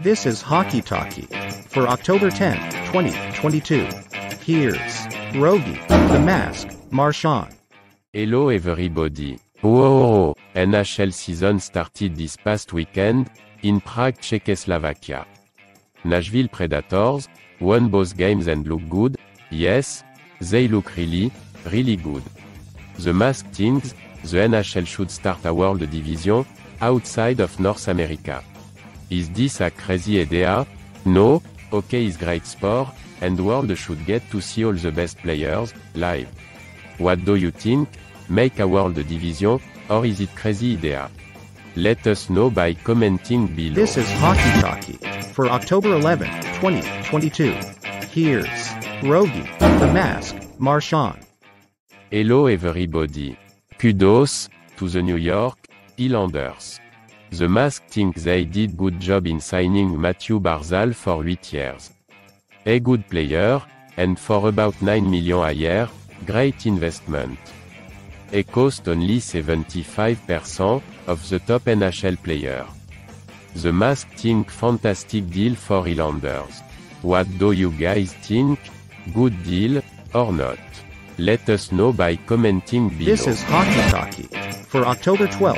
This is Hockey Talkie for October 10, 2022. Here's Rogie, The Mask, Marchand. Hello everybody. Oh, NHL season started this past weekend, in Prague, Czechoslovakia. Nashville Predators won both games and look good. Yes, they look really, really good. The Mask thinks the NHL should start a world division outside of North America. Is this a crazy idea? No, hockey is great sport, and the world should get to see all the best players live. What do you think? Make a world division, or is it crazy idea? Let us know by commenting below. This is Hockey Talkie for October 11, 2022. Here's Rogie, The Mask, Marchand. Hello everybody. Kudos to the New York Islanders. The Mask think they did good job in signing Matthew Barzal for 8 years. A good player, and for about $9 million a year, great investment. A cost only 75% of the top NHL player. The Mask think fantastic deal for Islanders. What do you guys think? Good deal, or not? Let us know by commenting below. This is Hockey Talkie for October 12,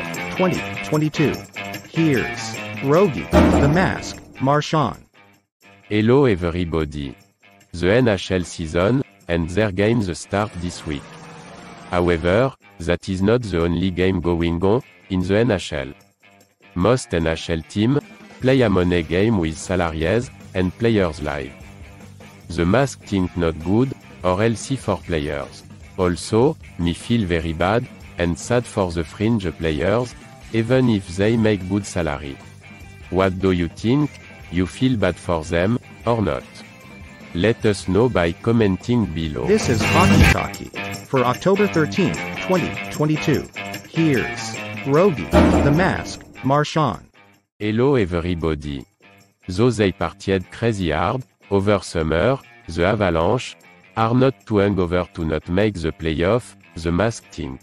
2022. Here's Rogie, The Mask, Marchand. Hello everybody. The NHL season, and their games start this week. However, that is not the only game going on in the NHL. Most NHL teams play a money game with salaries and players live. The Mask think not good, or healthy for players. Also, me feel very bad, and sad for the fringe players, even if they make good salary. What do you think? You feel bad for them, or not? Let us know by commenting below. This is Hockey Talkie for October 13, 2022. Here's Rogie, The Mask, Marchand. Hello everybody. Though they partied crazy hard over summer, the Avalanche are not too hungover to not make the playoff, the Mask think.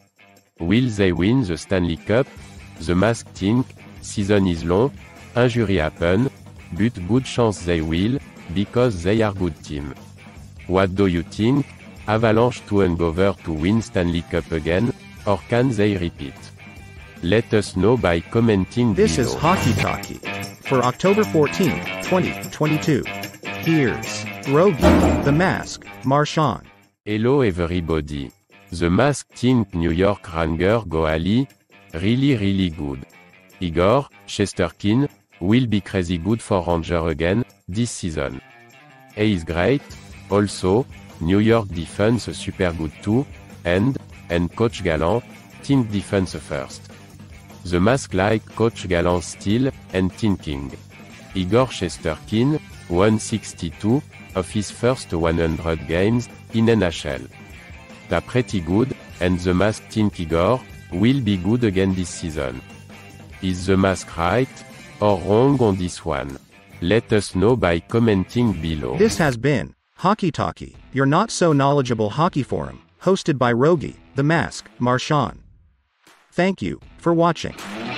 Will they win the Stanley Cup? The Mask think, season is long, injury happen, but good chance they will, because they are good team. What do you think? Avalanche too hungover to win Stanley Cup again, or can they repeat? Let us know by commenting This below. is Hockey Talkie for October 14, 2022. Here's Rogie, The Mask, Marchand. Hello everybody. The Mask think New York Rangers goalie, really good. Igor Shesterkin will be crazy good for Rangers again this season. He is great. Also, New York defense super good too, and Coach Gallant think defense first. The Mask like Coach Gallant still and thinking. Igor Shesterkin won 62 of his first 100 games in NHL. That's pretty good, and the Mask think Igor will be good again this season. Is the Mask right or wrong on this one? Let us know by commenting below. This has been Hockey Talkie, your not so knowledgeable hockey forum, hosted by Rogie, The Mask, Marchand. Thank you for watching.